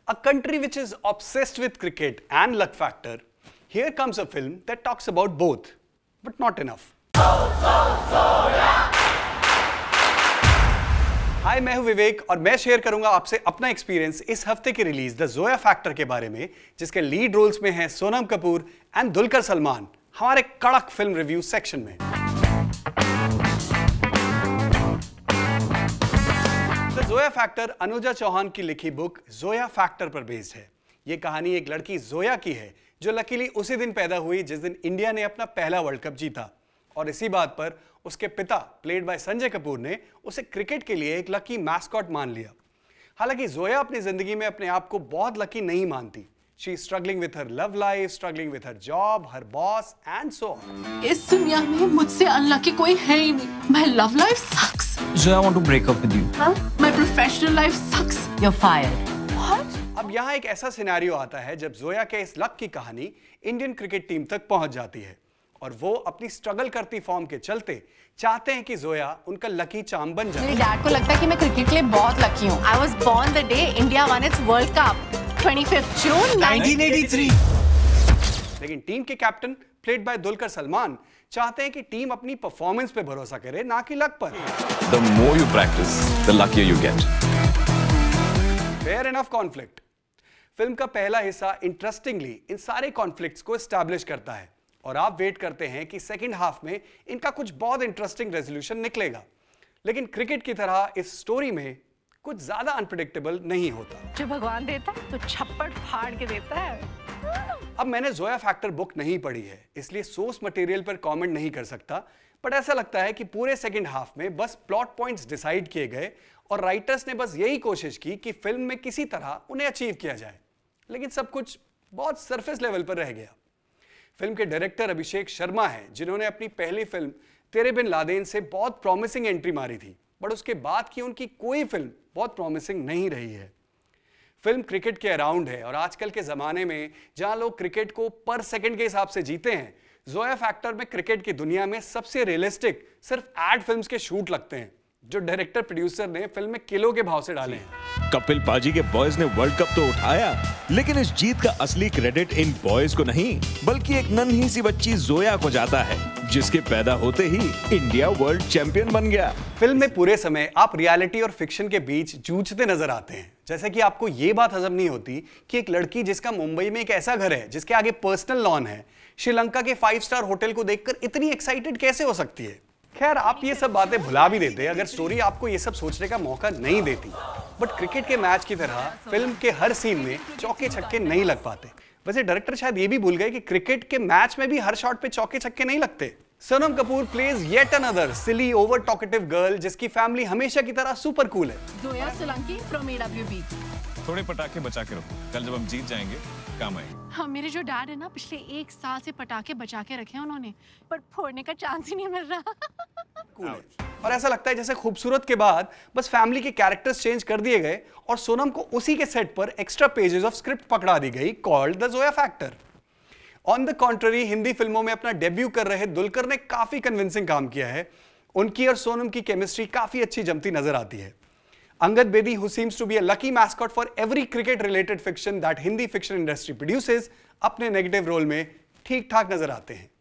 A country which is obsessed with cricket and luck factor, here comes a film that talks about both, but not enough. हाय, मैं हूं विवेक और मैं share करूंगा आपसे अपना experience इस हफ्ते की रिलीज द जोया फैक्टर के बारे में, जिसके लीड रोल्स में हैं सोनम कपूर एंड दुलकर सलमान, हमारे कड़क फिल्म रिव्यू सेक्शन में। द जोया फैक्टर अनुजा चौहान की लिखी बुक जोया फैक्टर पर बेस्ड है। यह कहानी एक लड़की जोया की है जो लकीली उसी दिन पैदा हुई जिस दिन इंडिया ने अपना पहला वर्ल्ड कप जीता, और इसी बात पर उसके पिता प्लेड बाय संजय कपूर ने उसे क्रिकेट के लिए एक लकी मैस्कॉट मान लिया। हालांकि जोया अपनी जिंदगी में अपने आप को बहुत लकी नहीं मानती। She is struggling with her love life, struggling with her job, her boss, and so on. इस दुनिया में मुझसे अनलकी कोई है ही नहीं। My love life sucks. Zoya, I want to break up with you. Huh? My professional life sucks. You're fired. What? अब यहाँ एक ऐसा सिनेरियो आता है जब जोया के इस लक की कहानी इंडियन क्रिकेट टीम तक पहुंच जाती है, और वो अपनी स्ट्रगल करती फॉर्म के चलते चाहते हैं कि जोया उनका लकी चार्म बन जाए। मेरे डैड को लगता है कि मैं क्रिकेट के लिए बहुत लकी हूँ। I was born the day India won its World Cup, 25th June 1983। लेकिन टीम के captain played by Dulquer Salmaan चाहते हैं कि टीम अपनी परफॉर्मेंस पे भरोसा करे, ना कि लक पर। The more you practice, the luckier you get. Fair enough conflict। Film का पहला हिस्सा इंटरेस्टिंगली इन सारे कॉन्फ्लिक्ट्स को एस्टैब्लिश करता है, और आप वेट करते हैं कि सेकंड हाफ में इनका कुछ बहुत इंटरेस्टिंग रेजोल्यूशन निकलेगा। लेकिन क्रिकेट की तरह इस स्टोरी में कुछ ज्यादा अनप्रेडिक्टेबल नहीं होता। जो भगवान देता है तो छप्पड़ फाड़ के देता है। अब मैंने जोया फैक्टर बुक नहीं पढ़ी है, इसलिए सोर्स मटेरियल पर कमेंट नहीं कर सकता, बट ऐसा लगता है कि पूरे सेकंड हाफ में बस प्लॉट पॉइंट्स डिसाइड किए गए और राइटर्स ने बस यही कोशिश की कि फिल्म में किसी तरह उन्हें अचीव किया जाए, लेकिन सब कुछ बहुत सरफेस लेवल पर रह गया। फिल्म के डायरेक्टर अभिषेक शर्मा हैं, जिन्होंने अपनी पहली फिल्म तेरे बिन लादेन से बहुत प्रॉमिसिंग एंट्री मारी थी, बट उसके बाद की उनकी कोई फिल्म बहुत प्रॉमिसिंग नहीं रही है। फिल्म क्रिकेट के अराउंड है, और आजकल के जमाने में जहां लोग क्रिकेट को पर सेकंड के हिसाब से जीते हैं, जोया फैक्टर में क्रिकेट की दुनिया में सबसे रियलिस्टिक सिर्फ एड फिल्म्स के शूट लगते हैं, जो डायरेक्टर प्रोड्यूसर ने फिल्म में किलो के भाव से डाले हैं। कपिल पाजी के बॉयज ने वर्ल्ड कप तो उठाया, लेकिन इस जीत का असली क्रेडिट इन बॉयज को नहीं, बल्कि एक नन्ही सी बच्ची जोया को जाता है, जिसके पैदा होते ही इंडिया वर्ल्ड चैंपियन बन गया। फिल्म में पूरे समय आप रियलिटी और फिक्शन के बीच जूझते नजर आते हैं, जैसे कि आपको ये बात हजम नहीं होती कि एक लड़की जिसका मुंबई में एक ऐसा घर है जिसके आगे पर्सनल लॉन है, श्रीलंका के 5 स्टार होटल को देखकर इतनी एक्साइटेड कैसे हो सकती है। खैर, आप ये सब बातें भुला भी देते अगर स्टोरी आपको ये सब सोचने का मौका नहीं देती, बट क्रिकेट के मैच की तरह फिल्म के हर सीन में चौके छक्के नहीं लग पाते। वैसे डायरेक्टर शायद ये भी भूल गए कि क्रिकेट के मैच में भी हर शॉट पे चौके छक्के नहीं लगते। Sonam Kapoor plays yet another silly over talkative girl, जिसकी फैमिली हमेशा की तरह सुपर कूल है। Zoya Solanki from AWB। थोड़े पटाखे बचा के रखो, कल जब हम जीत जाएंगे काम आएंगे। हाँ, मेरे जो डैड है ना, पिछले 1 साल से पटाखे बचा के रखे हैं उन्होंने, पर फोड़ने का चांस ही नहीं मिल रहा। कूल है। और ऐसा लगता है जैसे खूबसूरत के बाद बस फैमिली के कैरेक्टर्स चेंज कर दिए गए और सोनम को उसी के सेट पर एक्स्ट्रा पेजेस ऑफ स्क्रिप्ट पकड़ा दी गई, called the Zoya factor. On the contrary, Hindi फिल्मों में अपना डेब्यू कर रहे दुलकर ने काफी कन्विंसिंग काम किया है। उनकी और सोनम की केमिस्ट्री काफी अच्छी जमती नजर आती है। Angad Bedi, who seems to be a lucky mascot for every cricket related fiction that Hindi fiction industry produces, अपने नेगेटिव रोल में ठीक ठाक नजर आते हैं।